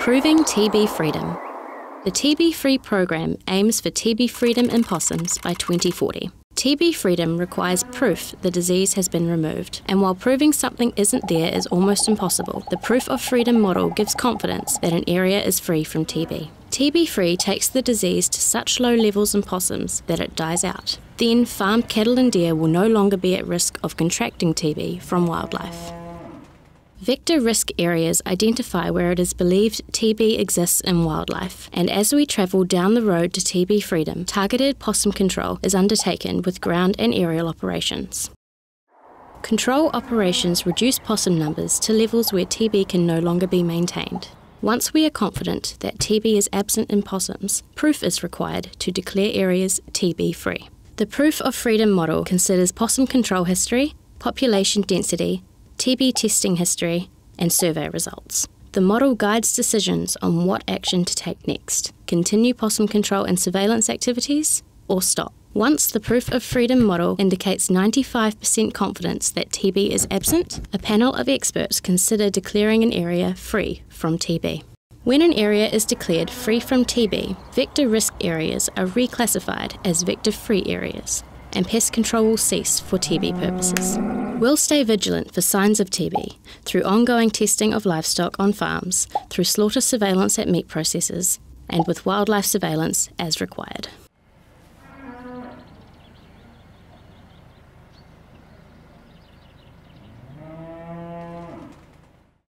Proving TB freedom. The TB-free program aims for TB freedom in possums by 2040. TB freedom requires proof the disease has been removed, and while proving something isn't there is almost impossible, the proof of freedom model gives confidence that an area is free from TB. TB-free takes the disease to such low levels in possums that it dies out. Then farmed cattle and deer will no longer be at risk of contracting TB from wildlife. Vector risk areas identify where it is believed TB exists in wildlife, and as we travel down the road to TB freedom, targeted possum control is undertaken with ground and aerial operations. Control operations reduce possum numbers to levels where TB can no longer be maintained. Once we are confident that TB is absent in possums, proof is required to declare areas TB-free. The Proof of Freedom model considers possum control history, population density, TB testing history, and survey results. The model guides decisions on what action to take next: continue possum control and surveillance activities, or stop. Once the Proof of Freedom model indicates 95% confidence that TB is absent, a panel of experts consider declaring an area free from TB. When an area is declared free from TB, vector risk areas are reclassified as vector-free areas, and pest control will cease for TB purposes. We'll stay vigilant for signs of TB through ongoing testing of livestock on farms, through slaughter surveillance at meat processors, and with wildlife surveillance as required.